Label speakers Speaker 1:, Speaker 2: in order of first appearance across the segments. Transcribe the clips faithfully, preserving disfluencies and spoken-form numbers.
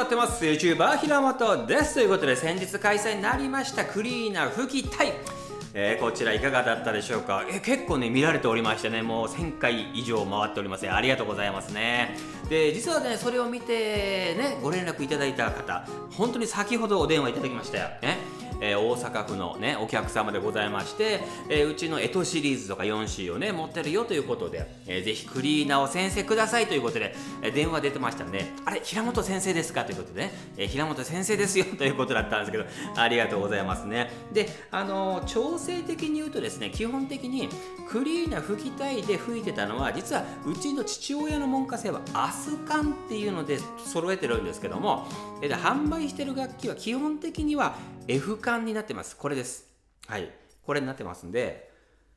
Speaker 1: ってます YouTuber 平本です。ということで先日開催になりましたクリーナー吹きたい、えー、こちらいかがだったでしょうか。えー、結構ね見られておりましてね、もうせんかい以上回っておりますね。ありがとうございますね。で実はねそれを見てねご連絡いただいた方、本当に先ほどお電話いただきましたよね。えー、大阪府のねお客様でございまして、えー、うちの干支シリーズとかよんシーをね持ってるよということで、えー、ぜひクリーナーを先生くださいということで、えー、電話出てましたんで、あれ平本先生ですかということでね、えー、平本先生ですよということだったんですけど、ありがとうございますね。であのー、調整的に言うとですね、基本的にクリーナー吹きたいで吹いてたのは、実はうちの父親の門下生はアスカンっていうので揃えてるんですけども、で販売してる楽器は基本的には F 管になってます。これです。はい、これになってますんで、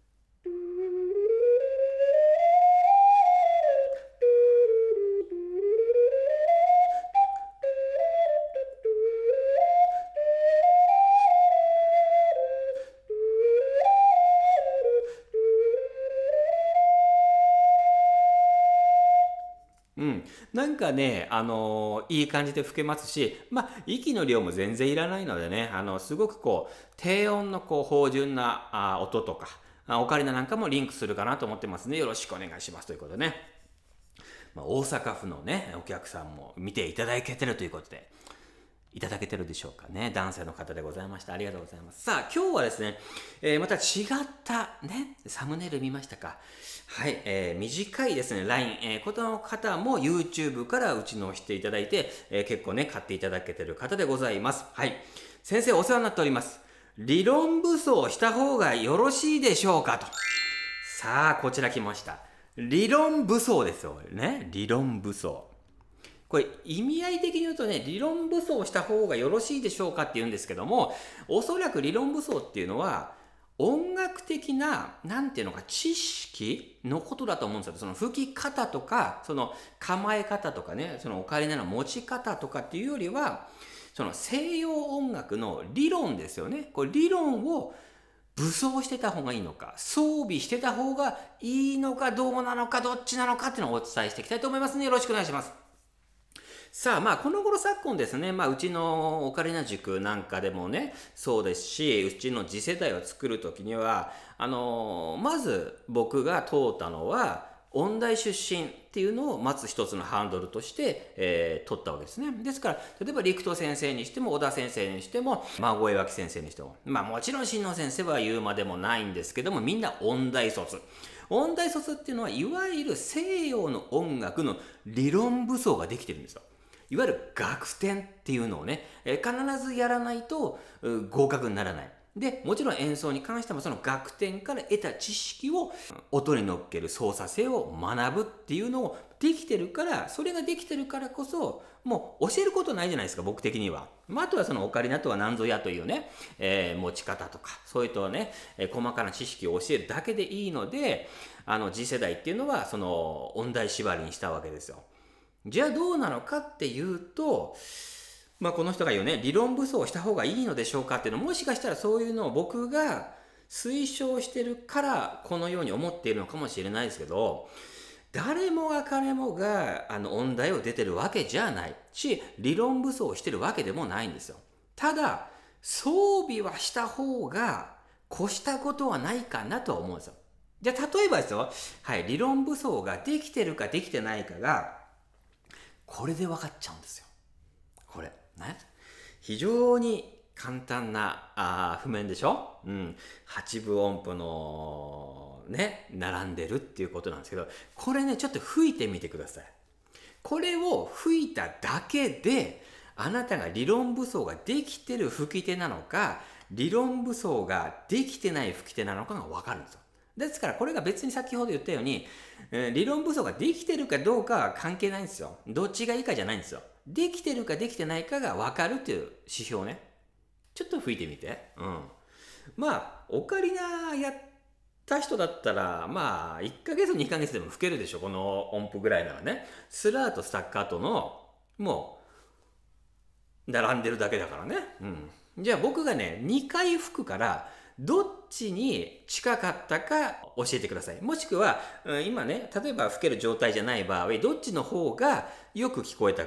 Speaker 1: うん、なんかね、あのーいい感じで吹けますし、まあ、息の量も全然いらないのでね、あのすごくこう低音のこう芳醇なあ音とかあオカリナなんかもリンクするかなと思ってますので、よろしくお願いしますということでね、まあ、大阪府のねお客さんも見ていただけてるということで、いただけてるでしょうかね。男性の方でございました。ありがとうございます。さあ今日はですね、えー、また違ったねサムネイル見ましたか。はい、えー、短いですね ライン、えー、この方も YouTube からうちのをしていただいて、えー、結構ね買っていただけてる方でございます。はい、先生お世話になっております。理論武装した方がよろしいでしょうかと。さあこちら来ました。理論武装ですよね。理論武装、これ意味合い的に言うとね、理論武装した方がよろしいでしょうかって言うんですけども、おそらく理論武装っていうのは音楽的ななんていうのか知識のことだと思うんですよ。その吹き方とかその構え方とかね、そのオカリナの持ち方とかっていうよりは、その西洋音楽の理論ですよね。これ理論を武装してた方がいいのか、装備してた方がいいのか、どうなのか、どっちなのかっていうのをお伝えしていきたいと思いますので、よろしくお願いします。さあまあこの頃昨今ですね、まあ、うちのオカリナ塾なんかでもねそうですし、うちの次世代を作る時にはあのー、まず僕が通ったのは音大出身っていうのをまず一つのハンドルとして、えー、取ったわけですね。ですから例えば陸斗先生にしても小田先生にしても孫江脇先生にしても、まあもちろん親王先生は言うまでもないんですけども、みんな音大卒。音大卒っていうのはいわゆる西洋の音楽の理論武装ができてるんですよ。いわゆる楽点っていうのをね、えー、必ずやらないと合格にならない。でもちろん演奏に関してもその楽点から得た知識を音に乗っける操作性を学ぶっていうのをできてるから、それができてるからこそもう教えることないじゃないですか、僕的には。まあ、あとはそのオカリナとは何ぞやというね、えー、持ち方とかそういうとね、えー、細かな知識を教えるだけでいいので、あの次世代っていうのはその音大縛りにしたわけですよ。じゃあどうなのかっていうと、まあ、この人が言うね理論武装した方がいいのでしょうかっていうのも、もしかしたらそういうのを僕が推奨してるからこのように思っているのかもしれないですけど、誰もが彼もがあの音大を出てるわけじゃないし、理論武装してるわけでもないんですよ。ただ装備はした方が越したことはないかなとは思うんですよ。じゃあ例えばですよ、はい、理論武装ができてるかできてないかがこれで分かっちゃうんですよ。これね、非常に簡単なあ譜面でしょ。うん、はちぶ音符のね並んでるっていうことなんですけど、これねちょっと吹いてみてください。これを吹いただけであなたが理論武装ができてる吹き手なのか、理論武装ができてない吹き手なのかが分かるんですよ。ですからこれが別に先ほど言ったように、えー、理論武装ができてるかどうかは関係ないんですよ。どっちがいいかじゃないんですよ。できてるかできてないかが分かるという指標ね。ちょっと吹いてみて。うん。まあオカリナやった人だったらまあいっかげつにかげつでも吹けるでしょ、この音符ぐらいならね。スラーとスタッカートのもう並んでるだけだからね。うん。じゃあ僕がねにかい吹くからどっちに近かったか教えてください。もしくは今ね例えば吹ける状態じゃない場合、どっちの方がよく聞こえたか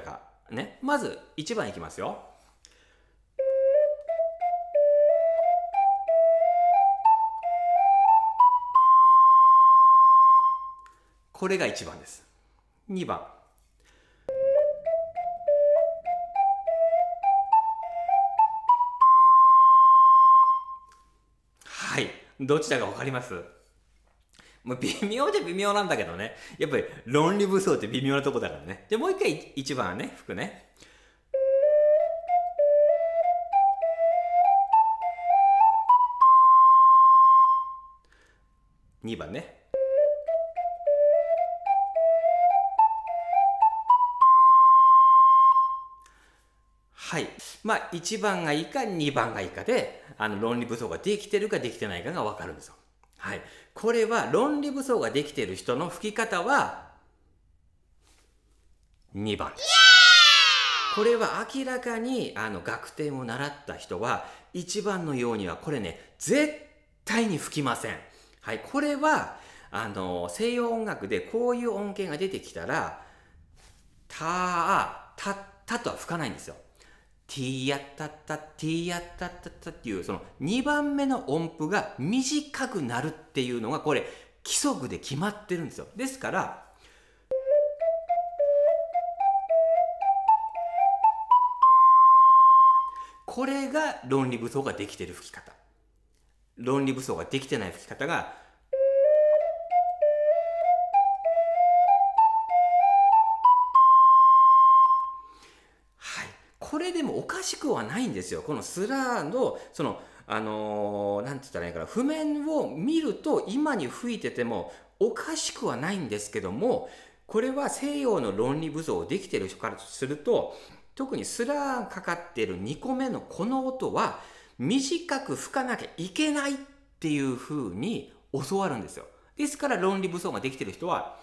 Speaker 1: ね、まずいちばんいきますよ。これがいちばんです。にばん。はい。どちらかわかります？もう微妙で微妙なんだけどね。やっぱり論理武装って微妙なとこだからね。じゃあもう一回いちばんね、吹くね。にばんね。はい。まあ、いちばんがいいかにばんがいいかで、あの論理武装ができてるかできてないかがわかるんですよ。はい。これは論理武装ができている人の吹き方はにばんです。これは明らかにあの楽天を習った人はいちばんのようにはこれね、絶対に吹きません。はい。これはあの西洋音楽でこういう音源が出てきたら、た、た、たとは吹かないんですよ。ティーヤッタッタ、ティーヤッタッタッタっていうそのにばんめの音符が短くなるっていうのがこれ規則で決まってるんですよ。ですからこれが論理武装ができている吹き方。論理武装ができてない吹き方がこれでもおかしくはないんですよ。このスラーのそのあのー、なんて言ったらいいかな、譜面を見ると今に吹いててもおかしくはないんですけども、これは西洋の論理武装をできている人からすると、特にスラーかかっているにこめのこの音は短く吹かなきゃいけないっていう風に教わるんですよ。ですから論理武装ができている人は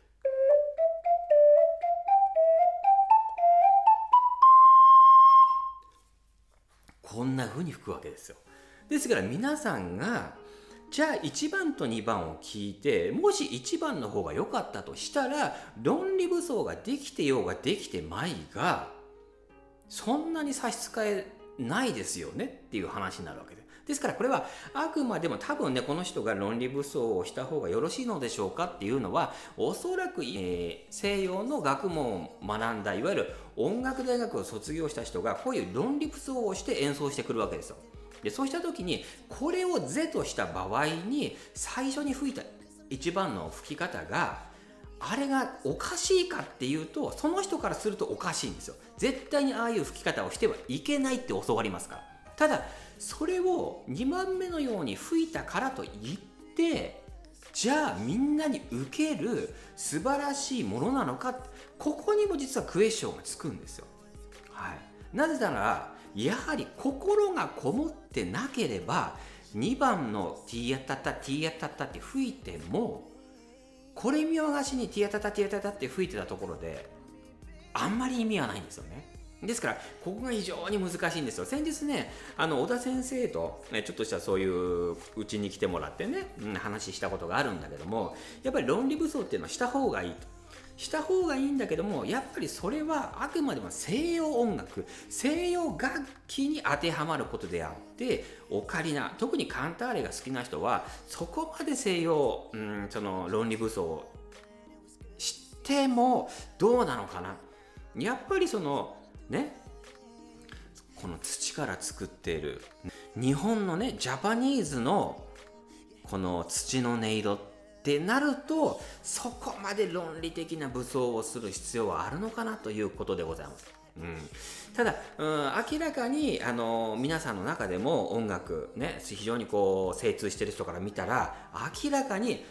Speaker 1: こんな風に吹くわけですよ。ですから皆さんがじゃあいちばんとにばんを聞いて、もしいちばんの方が良かったとしたら論理武装ができてようができてまいがそんなに差し支えないですよねっていう話になるわけです。ですからこれはあくまでも多分ね、この人が論理武装をした方がよろしいのでしょうかっていうのは、おそらく、えー、西洋の学問を学んだいわゆる音楽大学を卒業した人がこういう論理武装をして演奏してくるわけですよ。でそうした時にこれを是とした場合に最初に吹いたいちばんの吹き方があれがおかしいかっていうと、その人からするとおかしいんですよ。絶対にああいう吹き方をしてはいけないって教わりますから。ただそれをにばんめのように吹いたからといってじゃあみんなに受ける素晴らしいものなのか、ここにも実はクエスチョンがつくんですよ。はい、なぜならやはり心がこもってなければにばんのティーヤタタティーヤタタって吹いてもこれ見よがしにティーヤタタティーヤタタって吹いてたところであんまり意味はないんですよね。ですからここが非常に難しいんですよ。先日ね、あの小田先生とちょっとしたそういううちに来てもらってね、うん、話したことがあるんだけども、やっぱり論理武装っていうのはした方がいいと。した方がいいんだけども、やっぱりそれはあくまでも西洋音楽、西洋楽器に当てはまることであって、オカリナ、特にカンターレが好きな人はそこまで西洋、うん、その論理武装を知ってもどうなのかな。やっぱりそのね、この土から作っている日本のねジャパニーズのこの土の音色ってなると、そこまで論理的な武装をする必要はあるのかなということでございます。うん、ただ、うん、明らかにあの皆さんの中でも音楽ね非常にこう精通してる人から見たら明らかに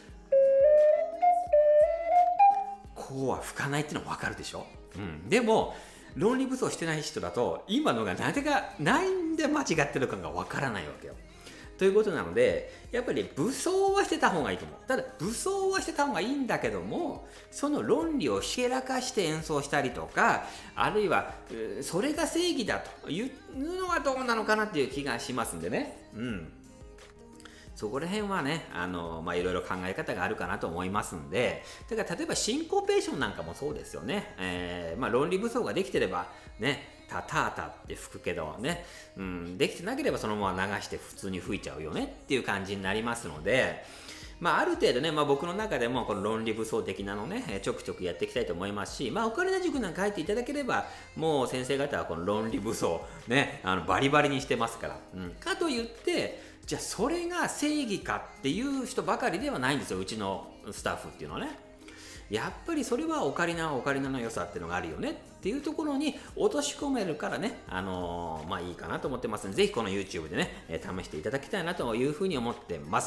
Speaker 1: こうは吹かないっていうのは分かるでしょ。うん、でも論理武装してない人だと今のがなぜかなんで間違ってるかがわからないわけよ。ということなのでやっぱり武装はしてた方がいいと思う。ただ武装はしてた方がいいんだけども、その論理をひけらかして演奏したりとか、あるいはそれが正義だというのはどうなのかなっていう気がしますんでね。うん。 そこら辺はね、あのまあいろいろ考え方があるかなと思いますんで、だから例えばシンコペーションなんかもそうですよね。えー、まあ論理武装ができてればね、タタータって吹くけどね、うん、できてなければそのまま流して普通に吹いちゃうよねっていう感じになりますので、まあ、ある程度ね、まあ、僕の中でもこの論理武装的なのね、ちょくちょくやっていきたいと思いますし、まあ、オカルト塾なんか入っていただければ、もう先生方はこの論理武装、ね、あのバリバリにしてますから。うん、かといって、じゃあそれが正義かっていう人ばかりではないんですよ、うちのスタッフっていうのはね。やっぱりそれはオカリナはオカリナの良さっていうのがあるよねっていうところに落とし込めるからね、あのー、まあいいかなと思ってますので、ぜひこの YouTube でね、えー、試していただきたいなというふうに思ってます。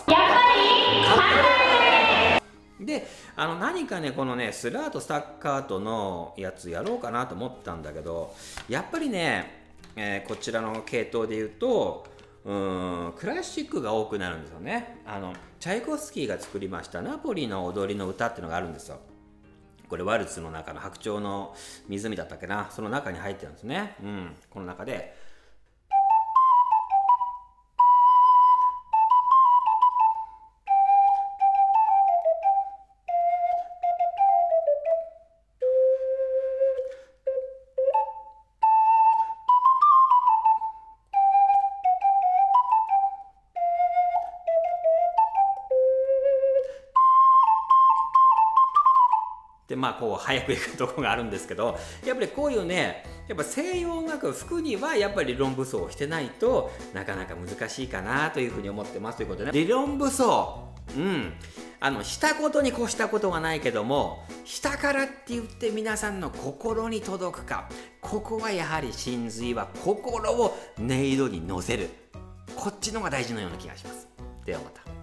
Speaker 1: で、あの何かね、このね、スラート、スタッカートのやつやろうかなと思ったんだけど、やっぱりね、えー、こちらの系統で言うと、うーんクラシックが多くなるんですよね。あのチャイコフスキーが作りましたナポリの踊りの歌っていうのがあるんですよ。これワルツの中の白鳥の湖だったっけな、その中に入ってるんですね。うん、この中ででまあこう早く行くところがあるんですけど、やっぱりこういうね、やっぱ西洋音楽を吹くにはやっぱり理論武装をしてないとなかなか難しいかなというふうに思ってますということでね。理論武装、うんあのしたことに越したことがないけども、したからって言って皆さんの心に届くか、ここはやはり真髄は心を音色に乗せる、こっちのが大事なような気がします。ではまた。